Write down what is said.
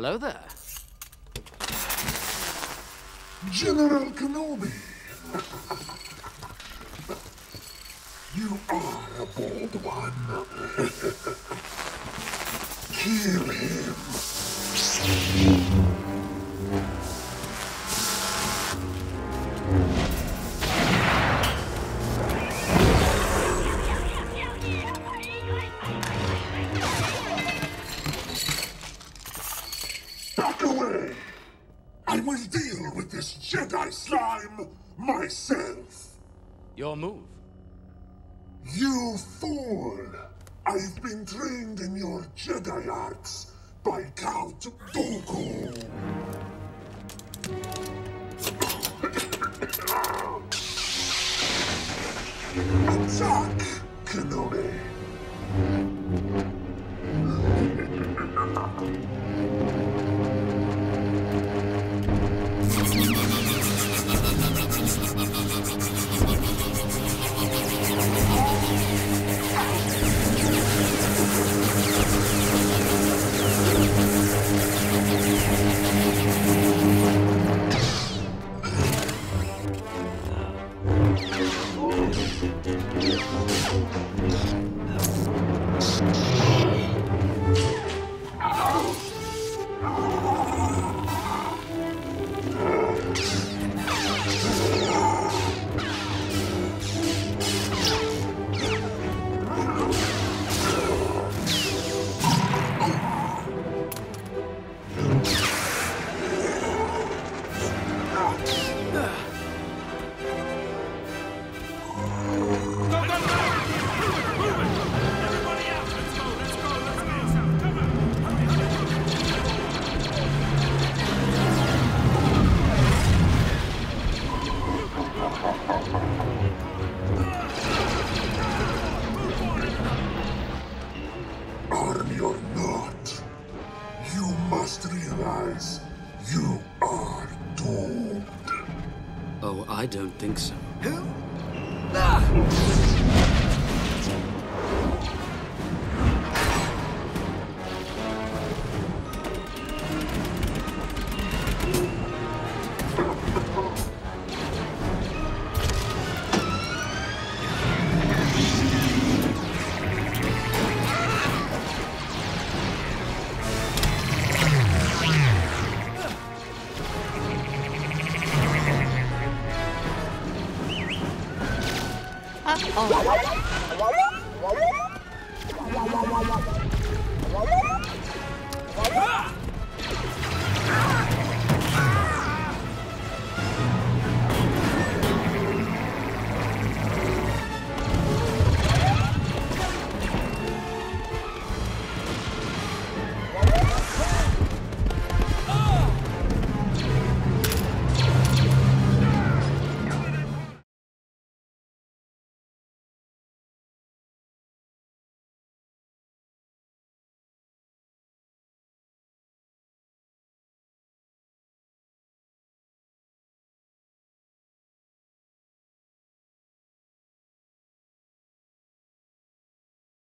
Hello there. General Kenobi. You are a bold one. Kill him. Back away. I will deal with this Jedi slime myself. Your move. You fool! I've been trained in your Jedi arts by Count Dooku. Attack, Kenobi! Army or not, you must realize you are doomed. Oh, I don't think so.